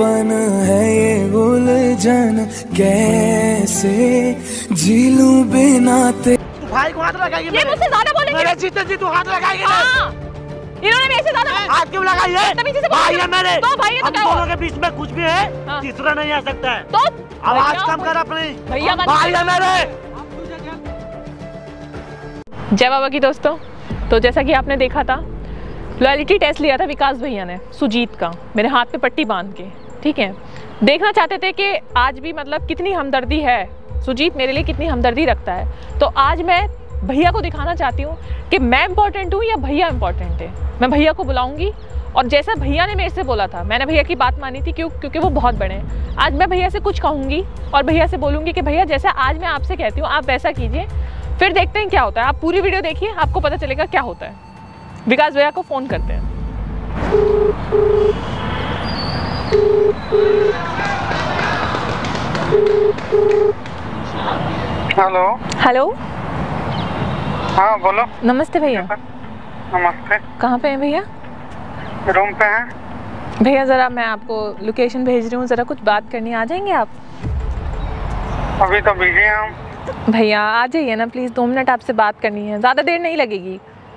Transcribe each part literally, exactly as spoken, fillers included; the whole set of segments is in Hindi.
बचपन है ये उलझन, कैसे जी लूं बिना ते। भाई को हाथ लगाइए। ये मुझसे ज्यादा बोलेंगे। मेरे जीते जी तू हाथ लगाएंगे ना। हाँ। इन्होंने मेरे से ज्यादा हाथ क्यों लगाई है? भाई है मेरे। तो भाई है तो क्या हुआ? दोनों के बीच में कुछ भी है, हाँ। तीसरा नहीं आ सकता है। तो आवाज कम कर अपनी। भैया भाई है मेरे। जय बाबा की दोस्तों, तो जैसा कि आपने देखा था, लॉयल्टी टेस्ट लिया था विकास भैया ने सुजीत का, मेरे हाथ पे पट्टी बांध के। ठीक है, देखना चाहते थे कि आज भी मतलब कितनी हमदर्दी है, सुजीत मेरे लिए कितनी हमदर्दी रखता है। तो आज मैं भैया को दिखाना चाहती हूँ कि मैं इम्पोर्टेंट हूँ या भैया इम्पोर्टेंट है। मैं भैया को बुलाऊंगी और जैसा भैया ने मेरे से बोला था, मैंने भैया की बात मानी थी, क्यों? क्योंकि वो बहुत बड़े हैं। आज मैं भैया से कुछ कहूँगी और भैया से बोलूँगी कि भैया जैसा आज मैं आपसे कहती हूँ आप वैसा कीजिए, फिर देखते हैं क्या होता है। आप पूरी वीडियो देखिए, आपको पता चलेगा क्या होता है। विकास भैया को फ़ोन करते हैं। हेलो। हेलो। हाँ बोलो। नमस्ते भैया। नमस्ते। कहाँ पे हैं भैया? रूम पे हैं। भैया ज़रा मैं आपको लोकेशन भेज रही हूँ, ज़रा कुछ बात करनी है, आ जाएंगे आप? अभी तो बिजी हैं हम। भैया आ जाइए ना प्लीज़, दो मिनट आपसे बात करनी है, ज़्यादा देर नहीं लगेगी।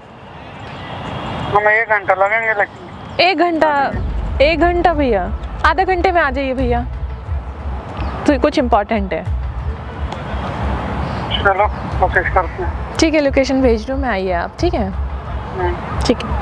हमें एक घंटा लगेंगे लेकिन। एक घंटा? एक घंटा भैया, आधा घंटे में आ जाइए भैया, तो कुछ इम्पोर्टेंट है। चलो कोशिश करते हैं। ठीक है, लोकेशन भेज रही हूँ मैं, आइए आप। ठीक है ठीक है।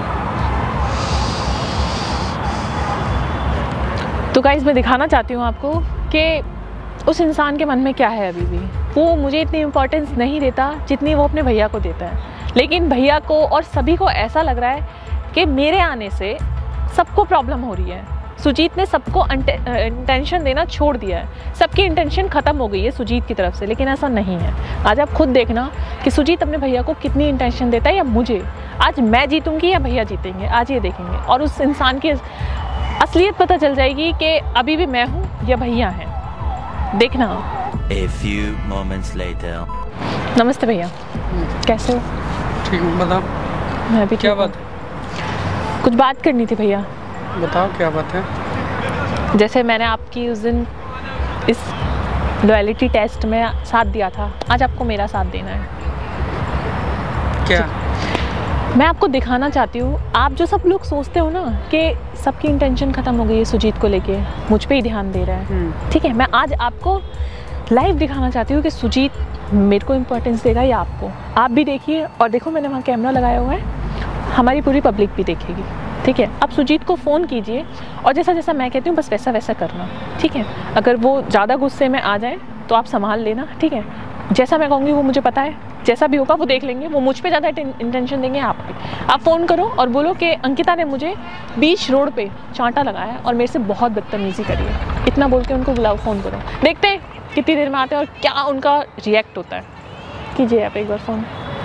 तो गाइस मैं दिखाना चाहती हूँ आपको कि उस इंसान के मन में क्या है। अभी भी वो मुझे इतनी इम्पोर्टेंस नहीं देता जितनी वो अपने भैया को देता है, लेकिन भैया को और सभी को ऐसा लग रहा है कि मेरे आने से सबको प्रॉब्लम हो रही है। सुजीत ने सबको इंटेंशन देना छोड़ दिया है, सबकी इंटेंशन ख़त्म हो गई है सुजीत की तरफ से, लेकिन ऐसा नहीं है। आज आप खुद देखना कि सुजीत अपने भैया को कितनी इंटेंशन देता है, या मुझे आज मैं जीतूंगी या भैया जीतेंगे, आज ये देखेंगे। और उस इंसान की असलियत पता चल जाएगी कि अभी भी मैं हूँ या भैया हैं, देखना। A few moments later. नमस्ते भैया, कैसे हो? ठीक हूँ, बताओ। मैं भी क्या बात? कुछ बात करनी थी भैया। बताओ क्या बात है। जैसे मैंने आपकी उस दिन इस लॉयल्टी टेस्ट में साथ दिया था, आज आपको मेरा साथ देना है। क्या? मैं आपको दिखाना चाहती हूँ, आप जो सब लोग सोचते हो ना कि सबकी इंटेंशन ख़त्म हो गई है सुजीत को लेके, मुझ पे ही ध्यान दे रहा है। ठीक है, मैं आज आपको लाइव दिखाना चाहती हूँ कि सुजीत मेरे को इम्पोर्टेंस देगा या आपको। आप भी देखिए, और देखो मैंने वहाँ कैमरा लगाया हुआ है, हमारी पूरी पब्लिक भी देखेगी। ठीक है, अब सुजीत को फ़ोन कीजिए और जैसा जैसा मैं कहती हूँ बस वैसा वैसा करना। ठीक है, अगर वो ज़्यादा गुस्से में आ जाए तो आप संभाल लेना। ठीक है, जैसा मैं कहूँगी वो मुझे पता है, जैसा भी होगा वो देख लेंगे। वो मुझ पे ज़्यादा इंटेंशन देंगे आप पे। आप फ़ोन करो और बोलो कि अंकिता ने मुझे बीच रोड पे चांटा लगाया और मेरे से बहुत बदतमीज़ी करी है, इतना बोल के उनको बुलाओ, फ़ोन करो। देखते हैं कितनी देर में आते हैं और क्या उनका रिएक्ट होता है। कीजिए आप एक बार फ़ोन।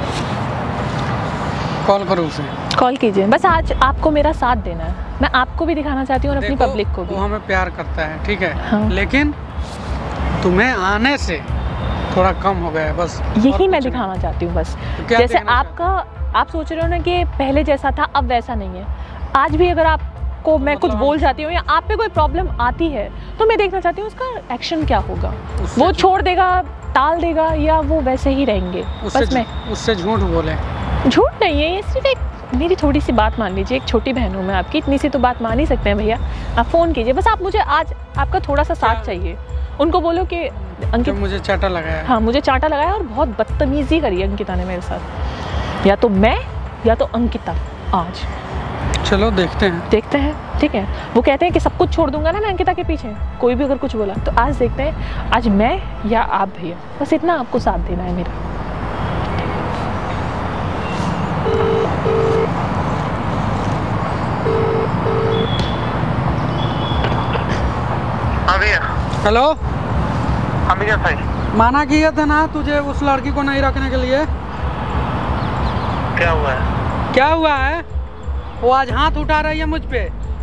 कॉल करो उसे। कॉल कीजिए, बस आज आपको मेरा साथ देना है। मैं आपको भी दिखाना चाहती हूँ और अपनी पब्लिक को भी। वो हमें प्यार करता है, ठीक है। हाँ। लेकिन तुम्हें आने से थोड़ा कम हो गया है, बस यही मैं दिखाना चाहती हूँ बस। तो जैसे आपका, आप सोच रहे हो ना कि पहले जैसा था अब वैसा नहीं है। आज भी अगर आपको मैं कुछ बोल जाती हूँ या आप पे कोई प्रॉब्लम आती है तो मैं देखना चाहती हूँ उसका एक्शन क्या होगा। वो छोड़ देगा, टाल देगा, या वो वैसे ही रहेंगे। बस मैं उससे झूठ बोले। झूठ नहीं है ये, सिर्फ एक मेरी थोड़ी सी बात मान लीजिए। एक छोटी बहन हूँ मैं आपकी, इतनी सी तो बात मान ही सकते हैं भैया। आप फ़ोन कीजिए, बस आप मुझे आज आपका थोड़ा सा साथ चाहिए। उनको बोलो कि अंकिता मुझे चांटा लगाया। हाँ, मुझे चांटा लगाया और बहुत बदतमीजी करी है अंकिता ने मेरे साथ। या तो मैं या तो अंकिता। आज चलो देखते हैं देखते हैं ठीक है, वो कहते हैं कि सब कुछ छोड़ दूंगा ना मैं अंकिता के पीछे, कोई भी अगर कुछ बोला तो आज देखते हैं, आज मैं या आप भैया, बस इतना आपको साथ देना है मेरा। हेलो। हाँ भैया भाई, माना किया था ना तुझे उस लड़की को नहीं रखने के लिए। क्या हुआ है? क्या हुआ है? वो आज हाथ उठा रही है मुझ पे।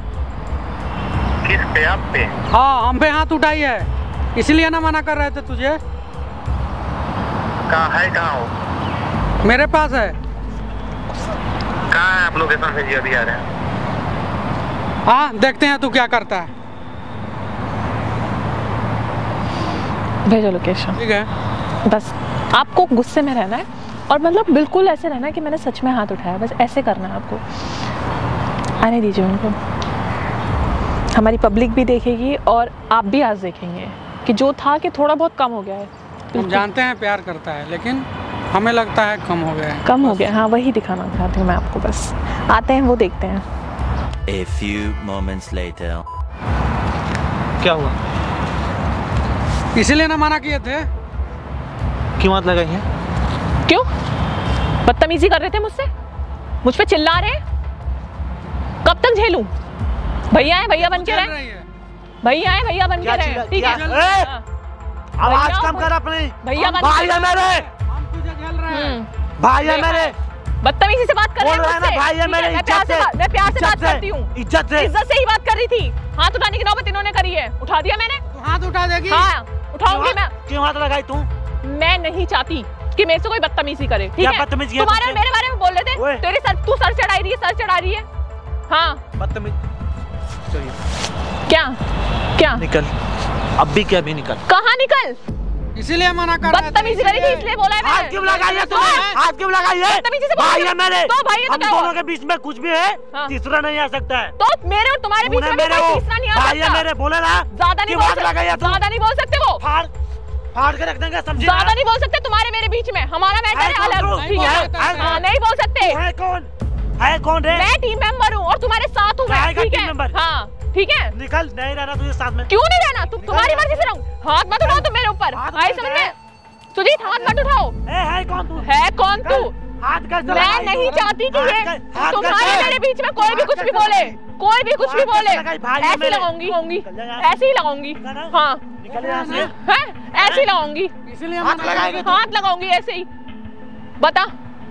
किस पे? आप पे? हाँ, हम पे हाथ उठाई है, इसलिए ना मना कर रहे थे तुझे। कहाँ है? कहाँ हो? मेरे पास है। कहाँ है आप? लोकेशन भेजिए, अभी आ रहे हैं। हाँ, देखते हैं तू क्या करता है। भेजो लोकेशन। ठीक है। बस आपको गुस्से में रहना है और मतलब बिल्कुल ऐसे रहना है कि मैंने सच में हाथ उठाया, बस ऐसे करना है आपको। आने दीजिए उनको, हमारी पब्लिक भी देखेगी और आप भी आज देखेंगे कि जो था कि थोड़ा बहुत कम हो गया है। हम जानते हैं प्यार करता है, लेकिन हमें लगता है कम हो गया है। कम हो गया, हाँ वही दिखाना चाहती हूँ मैं आपको। बस आते हैं वो देखते हैं। A few moments later. क्या हुआ? इसीलिए ना मना किए थे। क्यों हाथ लगाई है? क्यों बदतमीजी कर रहे थे मुझसे, मुझ पे चिल्ला रहे हैं? कब तक झेलूं? भैया है भैया बन के रहे, भैया है भैया बन के रहे, ठीक है। आवाज कम कर अपनी। भैया बन भाई है मेरे, हम तुझे झेल रहे हैं। भाई है मेरे, बदतमीजी से बात कर रहे हैं मुझसे। भाई है मेरे, मैं प्यार से मैं प्यार से बात करती हूँ, इज्जत से इज्जत से ही बात कर रही थी। हाथ उठाने की नौबत इन्होंने करी है, उठा दिया मैंने। तो हाथ उठा देगी? हाँ उठाऊंगी मैं। क्यों हाथ लगाई तू? मैं नहीं चाहती कि मेरे से कोई बदतमीजी करे, ठीक है? बदतमीजी तुम्हारे और मेरे बारे में बोल रहे थे, तेरे सर तू सर चढ़ा रही है, सर चढ़ा रही है। हाँ बदतमीज। चलिए क्या क्या निकल, अब भी क्या भी निकल। कहाँ निकल? इसीलिए मना कर रहे थे। बदतमीजी करी थी इसलिए बोला है मैंने। हाथ क्यों लगाई है तूने? हाथ क्यों लगाई है? बदतमीजी से बोल भाई रही है मेरे, तो भाई है तो हम क्या हुआ? दोनों के बीच में कुछ भी है हाँ। तीसरा नहीं आ सकता है। तो मेरे और तुम्हारे बीच में मेरे कोई तीसरा नहीं आ भाई है सकता। मेरे, बोले ना ज्यादा नहीं क्यों बोल हाथ लगाई है सकते, तू? ज्यादा नहीं बोल सकते वो। फाड़ फाड़ के रख देंगे, समझी? ज्यादा नहीं बोल सकते तुम्हारे मेरे बीच में, हमारा मैटर है अलग, ठीक है? हाँ नहीं बोल सकते। है कौन? है कौन रे? मैं टीम मेंबर हूँ और तुम्हारे साथ हूँ मैं, ठीक है? हाँ ठीक है। निकल, नहीं रहना तुझे साथ में। क्यों नहीं रहना? तुम तुम्हारी मर्जी से रहूं। हाथ मत उठाओ तुम मेरे ऊपर, आई समझ में? सुजीत हाथ मत उठाओ। ए, है कौन तू? है कौन तू? हाथ कर। मैं नहीं चाहती कि ये तुम्हारे मेरे बीच में कोई भी कुछ भी बोले, कोई भी कुछ भी बोले। ऐसी लगाऊंगी होंगी, ऐसी ही लगाऊंगी। हाँ निकल यहाँ से। है ऐसी लगाऊंगी, इसीलिए हाथ लगाएंगे। हाथ लगाऊंगी ऐसे ही। बता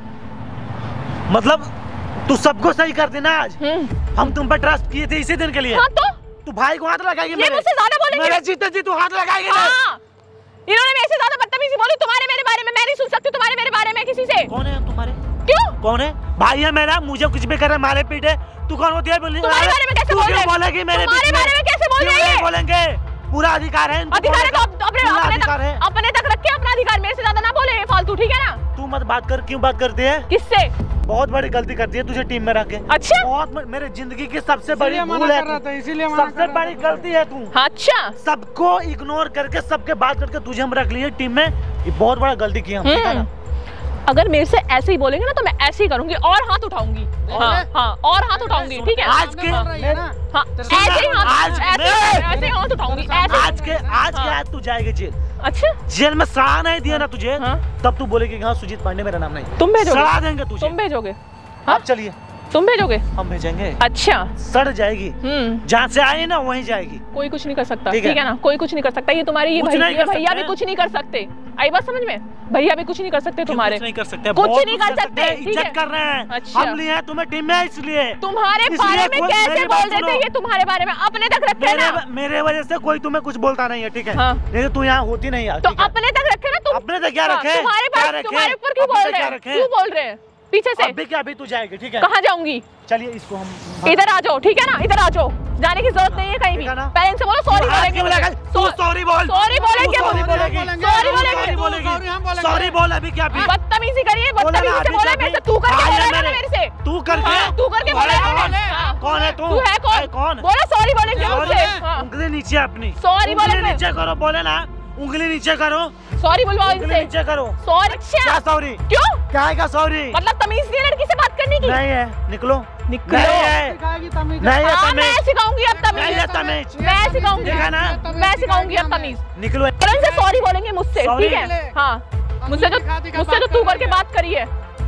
मतलब तू सबको सही कर देना आज। हम्म हम तुम पे ट्रस्ट किए थे इसी दिन के लिए। हाँ तो तू भाई को हाथ लगाएगी? ये मुझसे ज्यादा बोलेंगे। मेरे जीते जी तू हाथ लगाएगी ना? हाँ इन्होंने मेरे से ज्यादा बदतमीजी बोली तुम्हारे मेरे बारे में। मैं नहीं सुन सकती तुम्हारे मेरे बारे में किसी से। कौन है हम तुम्हारे? क्यों? कौन है? भाई है मेरा, मुझे कुछ भी करे मारे पीटे। तू कौन होती है बोलने? तुम्हारे बारे में कैसे तू बोल क्यों रहे? बोलेगी मेरे तुम्हारे बारे में कैसे बोल क्यों रही नहीं है? बोलेंगे? पूरा अधिकार है इनको अधिकार है बोलने तो का। अपने पूरा अपने अधिकार है। तक अपने तक रखे अपना अधिकार। मेरे से ज्यादा ना बोले फालतू, ठीक है ना? तू मत बात कर। क्यों बात करती है? किससे? बहुत बड़ी गलती करती है तुझे टीम में रख के। अच्छा बहुत ब- मेरे जिंदगी की सबसे बड़ी इसीलिए मना भूल है कर रहा तू। था, इसीलिए मना सबसे कर रहा बड़ी गलती है तू। अच्छा सबको इग्नोर करके सबके बात करके तुझे हम रख लिए टीम में। ये बहुत बड़ा गलती किया हम, ठीक है ना? अगर मेरे से ऐसे ही बोलेंगे ना तो मैं ऐसे ही करूंगी और हाथ उठाऊंगी। हाँ हाँ और हाथ उठाऊंगी, ठीक है? आज के हाँ हाँ, ऐसे ही हाथ आज ऐसे मैं- ऐसे ही हाथ उठाऊंगी ऐसे। आज के आज के आज तू जाएगी जेल। अच्छा जेल में सड़ा नहीं दिया ना तुझे, हाँ। तब तू बोलेगी कि हाँ सुजीत पांडे मेरा नाम नहीं। तुम भेजोगे? सड़ा देंगे तुझे। तुम भेजोगे? आप चलिए, तुम भेजोगे? हम भेजेंगे। अच्छा सड़ जाएगी, हम्म जहाँ से आई ना वहीं जाएगी। कोई कुछ नहीं कर सकता, ठीक ठीक है है ना? कोई कुछ नहीं कर सकता। ये तुम्हारी ये कुछ भैया नहीं कर भैया सकते भी कुछ नहीं कर सकते। आई बात समझ में? भैया भी कुछ नहीं कर सकते तुम्हारे। कुछ नहीं कर सकते, कुछ बहुत नहीं कर सकते, हैं, ठीक इज्जत है? कर रहे हैं। अच्छा। हम लिए हैं तुम्हें टीम में इसलिए। तुम्हारे इसलिए बारे में कोई- कैसे मेरी बोल बात रहे थे सुनो। ये? तुम्हारे बारे में अपने तक रखे मेरे ना। मेरे वजह से कोई तुम्हें कुछ बोलता नहीं है, ठीक है? हाँ। नहीं तो तू यहाँ होती नहीं यार, तो ठीक है? अपने तक रखे ना तुम। अपने तक क्या हाँ, रखे? तुम्हारे क्या पास रखे? तुम्हारे ऊपर क्यों अपने बोल क्या रहे हैं? रखे? क्यों बोल रहे हैं पीछे से? अभी क्या, अभी तू जाएगी, ठीक है? कहाँ जाऊंगी? चलिए इसको हम इधर आ जाओ, ठीक है ना? इधर आ जाओ, जाने की जरूरत नहीं है कहीं भी। ठीक है ना? पहले इनसे बोलो सॉरी हाथ क्यों लगाई? बोलेंगे। तू सॉरी बोल। सॉरी बोलेंगे वो। सॉरी बोलेगी। सॉरी बोलेंगे। सॉरी सॉरी हम बोलेगी। बोलेंगे। सॉरी बोल अभी क्या अभी? बदतमीजी करिए, बोला ना बदतमीजी से अभी बोला क्या मेरे से। अभी? तू करके भाई है बोला है ना मेरे। मेरे से। तू करके हाँ, तू करके बोला बोला है कौन? ना। हाँ। कौन है तू? तू है कौन? है कौन? बोला सॉरी बोलेंगे सॉरी मुझसे। हाँ। उंगली नीचे अपनी। सॉरी उंगली बोलेंगे। नीचे करो, बोले ना उंगली नीचे करो। सॉरी बुलवाओ उंगली इनसे। नीचे करो। सॉरी। क्या सॉरी? क्यों? क्या है का सॉरी? मतलब तमीज नहीं है लड़की से बात करने की? नहीं है, निकलो। निकलो। नहीं है, सिखाएगी तमीज। नहीं है हाँ, मैं तमीज। सिखाऊंगी अब नहीं है तमीज। तमीज। मैं सिखाऊंगी, ठीक है ना? मैं सिखाऊंगी अब तमीज। निकलो। और इनसे सॉरी बोलेंगे मुझसे, Sorry? ठीक है? हाँ मुझसे जो दिखा दिखा मुझसे जो बात तू कर करके रही है। बात करी है।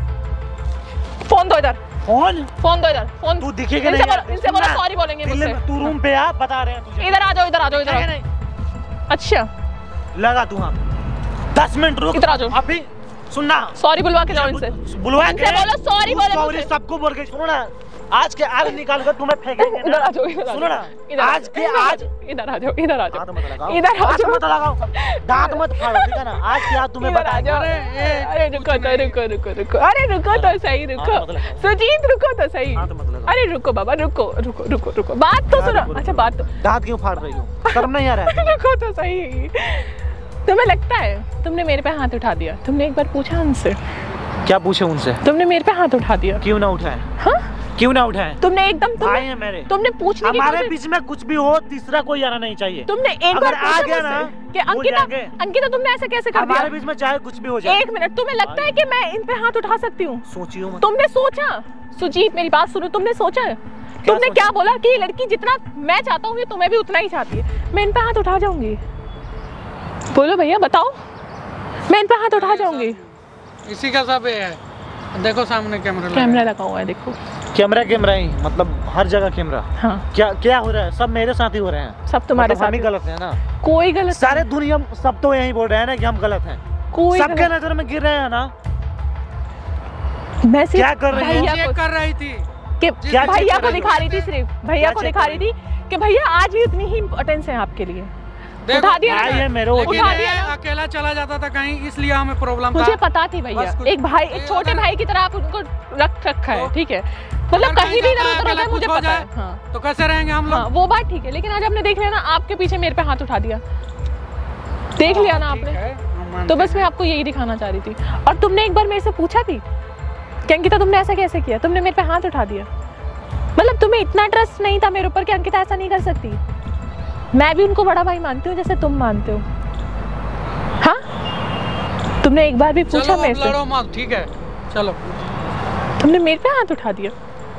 फोन दो इधर, कौन? फोन दो इधर, फोन। तू दिखेगा इनसे नहीं। बोलो, इनसे बोलो सॉरी बोलेंगे दिल्ली मुझसे। में तू रूम पे आ, बता रहे हैं तुझे। इधर आ जाओ, इधर आ जाओ, इधर आ दिखेगा जाओ। नहीं। अच्छा लगा तू हाँ दस मिनट रुक। इधर आ जाओ। अभी सुनना, सॉरी बुलवा के जाओ इनसे। बुलवा इनसे बोलो सॉरी बोले सॉरी मुझसे। सबको बोल के। सुनो ना, आज के आज निकाल कर तुम्हें फेंकेंगे इधर आ ना। जाओ, इधर आ सुनो ना, जाओ, इधर आ आज जाओ, के इधर आ आज जाओ, इधर आ जाओ, इधर आ दांत जाओ, मत लगाओ, इधर आ दांत जाओ, मत लगाओ, दांत मत फाड़ो, ठीक है ना? आज के आज तुम्हें इधर आ बता। जाओ। अरे रुको तो, रुको रुको रुको, अरे रुको तो सही, रुको हाथ मत लगाओ। सुजीत, रुको तो सही। हाथ मत लगाओ। अरे रुको बाबा, रुको रुको रुको रुको, बात तो क्या सुनो। रुको, अच्छा रुको? बात तो दांत क्यों फाड़ रही हो? शर्म नहीं आ रहा है? रुको तो सही। तुम्हें लगता है तुमने मेरे पे हाथ उठा दिया? तुमने एक बार पूछा उनसे? क्या पूछे उनसे? तुमने मेरे पे हाथ उठा दिया। क्यों ना उठाए? हाँ? क्यों ना उठाए? तुमने एकदम तुमने, भाई है मेरे। तुमने पूछने की हमारे कोशिश- बीच में कुछ भी हो तीसरा कोई आना नहीं चाहिए। तुमने एक अगर बार आ पूछा गया मुझसे ना, कि हो अंकिता जाएंगे। अंकिता तुमने ऐसे कैसे कर दिया? हमारे बीच में चाहे कुछ भी हो जाए। एक मिनट, तुम्हें लगता है कि मैं इन पे हाथ उठा सकती हूँ? सोचियो मत। तुमने सोचा? सुजीत मेरी बात सुनो, तुमने सोचा? तुमने सोचा? क्या बोला कि ये लड़की जितना मैं चाहता हूँ ये तुम्हें भी उतना ही चाहती है। मैं इन पे हाथ उठा जाऊंगी? बोलो भैया बताओ, मैं इन पे हाथ उठा जाऊंगी? इसी का सब ये है, देखो सामने कैमरा लगा कैमरा लगा हुआ है, देखो। कैमरा कैमरा ही मतलब हर जगह कैमरा। हाँ, क्या क्या हो रहा है? सब मेरे साथ ही हो रहे हैं। सब तुम्हारे मतलब हम साथ ही है। गलत है ना? कोई गलत सारे दुनिया सब तो यही बोल रहे हैं ना कि हम गलत हैं। कोई सबके गलत- नजर में गिर रहे हैं ना। मैं सिर्फ क्या कर रही है? भैया चेक को कर रही थी। कि क्या भैया चेक को कर दिखा रही रही थी, सिर्फ भैया क्या को चेक दिखा कर रही थी कि भैया आज भी उतनी ही इम्पोर्टेंस है आपके लिए। देखो, उठा दिया भाई ना? है मेरे लेकिन उठा ये दिया ना? अकेला चला जाता था कहीं, इसलिए हमें प्रॉब्लम था। मुझे पता थी भैया, बस कुछ- एक भाई, एक ये छोटे अगर- भाई की तरह आप उनको रख रखा है, तो- ठीक है? मतलब अगर कहीं भी कहीं इधर जाता है, उधर होता है, अकेला मुझे कुछ हो पता है। जाए, हाँ तो कैसे रहेंगे हम हाँ, लोग? वो बात ठीक है, लेकिन आज आपने देख लिया ना, आपके पीछे मेरे पे हाथ उठा दिया, देख लिया ना ठीक आपने। है, हम मानते तो बस हैं। मैं आपको यही दिखाना चाह रही थी। और तुमने एक बार मेरे से पूछा भी कि अंकिता तुमने ऐसा कैसे किया? तुमने मेरे पे हाथ उठा दिया। मतलब तुम्हें इतना ट्रस्ट नहीं था मेरे ऊपर कि अंकिता ऐसा नहीं कर सकती? मैं भी उनको बड़ा भाई मानती हूँ जैसे तुम मानते हो। हाँ, तुमने एक बार भी पूछा चलो मेरे अब से? लड़ो मत, ठीक है चलो। तुमने मेरे पे हाथ उठा दिया।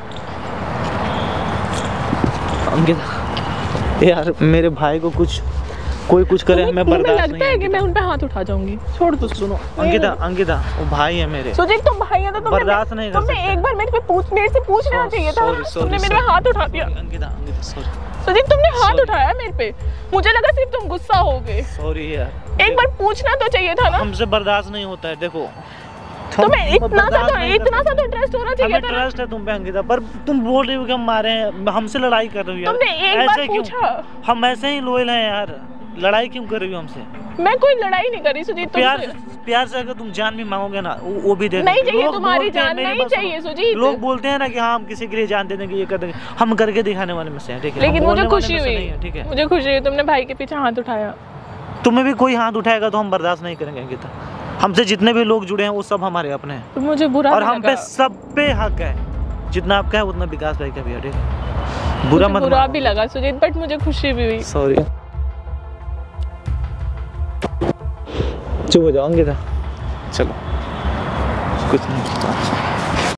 अंकिता यार मेरे भाई को कुछ कोई कुछ करे तुम्हें- मैं तुम्हें बर्दाश्त लगता नहीं। है कि मैं उन पे हाथ उठा जाऊंगी? छोड़ दो, सुनो अंकिता अंकिता वो भाई है मेरे। सुजीत तुम भाई है तो तुमने बर्दाश्त नहीं कर तुमने सकता। एक बार मेरे पे पूछ मेरे से पूछ लेना चाहिए था। Sorry, sorry, तुमने मेरे पे sorry. हाथ उठा दिया। अंकिता अंकिता सॉरी सुजीत तुमने हाथ Sorry. उठाया मेरे पे, मुझे लगा सिर्फ तुम गुस्सा हो गए। सॉरी यार। एक बार पूछना तो चाहिए था ना। हमसे बर्दाश्त नहीं होता है। देखो तुम्हें हम इतना सा बर्दाश्त तो नहीं कर इतना सा सकते। तो ट्रस्ट होना चाहिए हमें था ना। ट्रस्ट है तुम पे अंकिता, पर तुम बोल रही हो कि हम मारे हैं, हमसे लड़ाई कर रही हो यार। तुमने एक बार ऐसे क्यों? पूछा? हम ऐसे ही लोयल हैं यार, लड़ाई क्यों कर रही हो हमसे? मैं कोई लड़ाई नहीं करी सुजीत प्यार तुमसे। प्यार से अगर तुम जान भी मांगोगे ना वो, वो भी दे नहीं देंगे। चाहिए लोग तुम्हारी बोलते हैं, जान, मेरी नहीं बात सुनो। चाहिए सुजीत। लोग बोलते हैं ना कि हाँ हम किसी के लिए जान दे देंगे, ये कर देंगे, हम करके दिखाने वाले में से हैं, ठीक है? हम लेकिन बोलने मुझे वाले खुशी में से हुई, नहीं है, ठीक है? मुझे खुशी हुई तुमने भाई के पीछे हाथ उठाया। तुम्हें भी कोई हाथ उठाएगा तो हम बर्दाश्त नहीं करेंगे अंकिता। हमसे जितने भी लोग जुड़े हैं वो सब हमारे अपने हैं तो मुझे बुरा और भी हम पे लगा। सब पे हक है। जितना आपका है उतना विकास भाई का भी है, ठीक है? बुरा मुझे मत बुरा मानो। भी लगा सुजीत, बट मुझे खुशी भी हुई। सॉरी। चुप हो जाओ अंकिता, चलो कुछ नहीं।